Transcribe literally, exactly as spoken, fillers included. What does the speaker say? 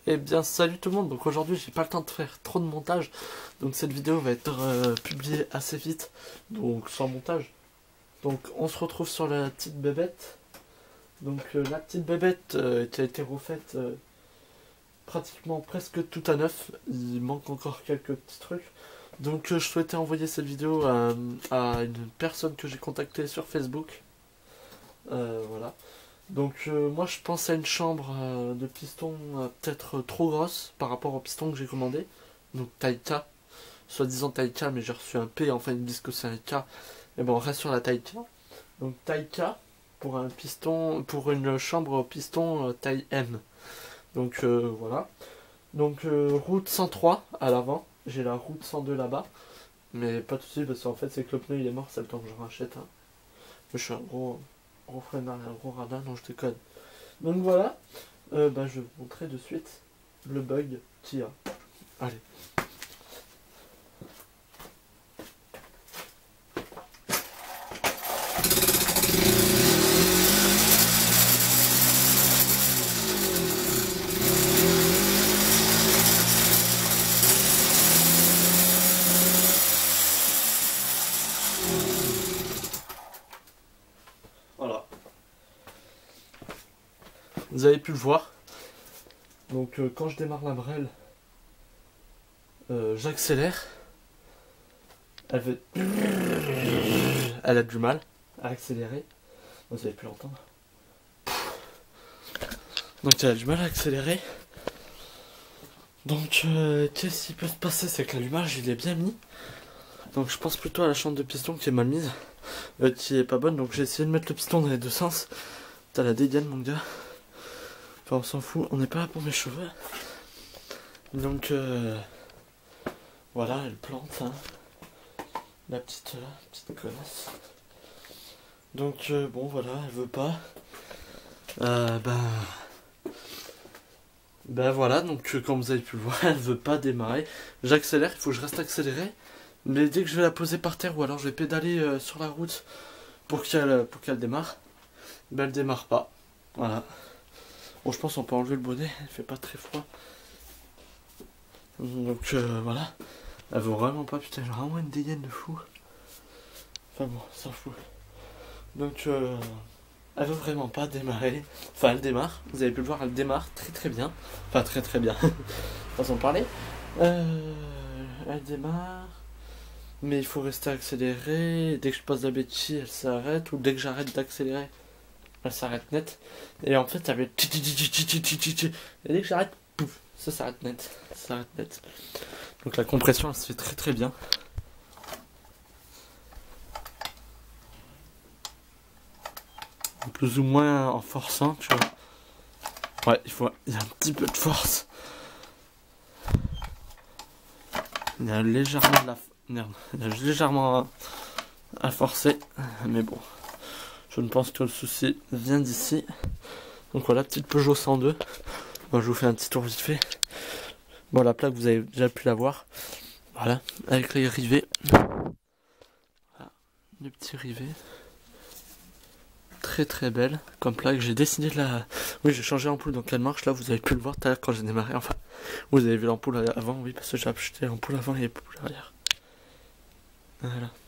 Eh bien salut tout le monde, donc aujourd'hui j'ai pas le temps de faire trop de montage, donc cette vidéo va être euh, publiée assez vite, donc sans montage. Donc on se retrouve sur la petite bébête. Donc euh, la petite bébête euh, qui a été refaite euh, pratiquement presque tout à neuf, il manque encore quelques petits trucs. Donc euh, je souhaitais envoyer cette vidéo à, à une personne que j'ai contactée sur Facebook. Euh, voilà. Donc euh, moi je pense à une chambre euh, de piston euh, peut-être euh, trop grosse par rapport au piston que j'ai commandé. Donc taille K, soi-disant taille K, mais j'ai reçu un P, enfin ils me disent que c'est un K. Et bon on reste sur la taille K. Donc taille K pour un piston, pour une chambre au piston euh, taille M. Donc euh, voilà. Donc euh, route cent trois à l'avant, j'ai la route cent deux là-bas. Mais pas de soucis parce qu'en fait c'est que le pneu il est mort, c'est le temps que je rachète. Hein. Je suis un gros... gros freinard et un gros radin, non je déconne. Donc voilà, euh, bah, je vais vous montrer de suite le bug qu'il y a. Allez. Voilà. Vous avez pu le voir. Donc euh, quand je démarre la brelle, euh, j'accélère. Elle veut... Elle a du mal à accélérer. Vous avez pu l'entendre. Donc elle a du mal à accélérer. Donc euh, qu'est-ce qui peut se passer, c'est que l'allumage il est bien mis. Donc je pense plutôt à la chambre de piston qui est mal mise, euh, qui est pas bonne. Donc j'ai essayé de mettre le piston dans les deux sens. T'as la dégaine mon gars. Enfin on s'en fout, on n'est pas là pour mes cheveux. Donc euh, voilà, elle plante hein. La petite là, petite connasse. Donc euh, bon voilà, elle veut pas. Euh, ben ben voilà, donc euh, comme vous avez pu le voir, elle veut pas démarrer. J'accélère, il faut que je reste accéléré. Mais dès que je vais la poser par terre ou alors je vais pédaler euh, sur la route pour qu'elle pour qu'elle démarre, ben elle démarre pas. Voilà. Bon je pense qu'on peut enlever le bonnet, il fait pas très froid. Donc euh, voilà. Elle veut vraiment pas, putain, j'ai vraiment une dégaine de fou. Enfin bon, ça fout. Donc euh, elle veut vraiment pas démarrer. Enfin elle démarre, vous avez pu le voir, elle démarre très très bien. Enfin très très bien. Façon de parler. Euh, elle démarre. Mais il faut rester accéléré. Dès que je passe la bêtise, elle s'arrête. Ou dès que j'arrête d'accélérer, elle s'arrête net. Et en fait, ça fait... Et dès que j'arrête, pouf, ça s'arrête net. Ça s'arrête net. Donc la compression, elle se fait très très bien. Plus ou moins en forçant, tu vois. Ouais, il faut... Il y a un petit peu de force. Il y a légèrement de la... Merde, il y a légèrement à forcer, mais bon, je ne pense que le souci vient d'ici. Donc voilà, petite Peugeot cent deux. Bon, je vous fais un petit tour vite fait. Bon, la plaque, vous avez déjà pu la voir. Voilà, avec les rivets. Voilà, les petits rivets. Très très belle comme plaque. J'ai décidé de la... Oui, j'ai changé l'ampoule, donc elle marche. Là, vous avez pu le voir tout à l'heure quand j'ai démarré. Enfin, vous avez vu l'ampoule avant, oui, parce que j'ai acheté l'ampoule avant et l'ampoule arrière. Voilà.